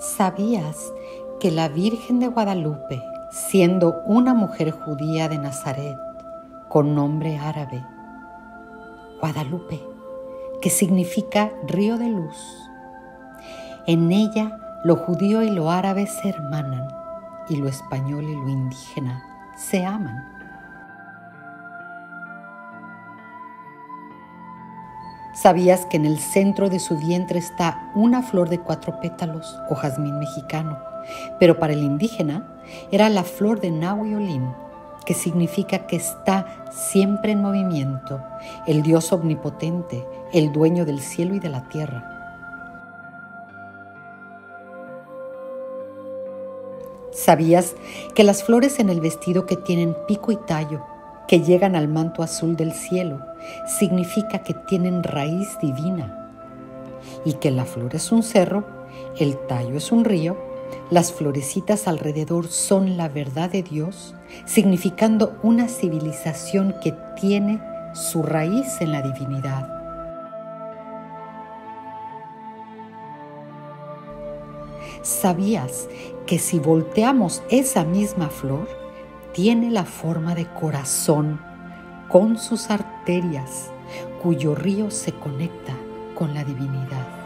¿Sabías que la Virgen de Guadalupe, siendo una mujer judía de Nazaret, con nombre árabe, Guadalupe, que significa río de luz, en ella lo judío y lo árabe se hermanan y lo español y lo indígena se aman? ¿Sabías que en el centro de su vientre está una flor de 4 pétalos o jazmín mexicano? Pero para el indígena era la flor de Nahui-Olin, que significa que está siempre en movimiento, el Dios omnipotente, el dueño del cielo y de la tierra. ¿Sabías que las flores en el vestido que tienen pico y tallo, que llegan al manto azul del cielo, significa que tienen raíz divina? Y que la flor es un cerro, el tallo es un río, las florecitas alrededor son la verdad de Dios, significando una civilización que tiene su raíz en la divinidad. ¿Sabías que si volteamos esa misma flor, tiene la forma de corazón con sus arterias, cuyo río se conecta con la divinidad?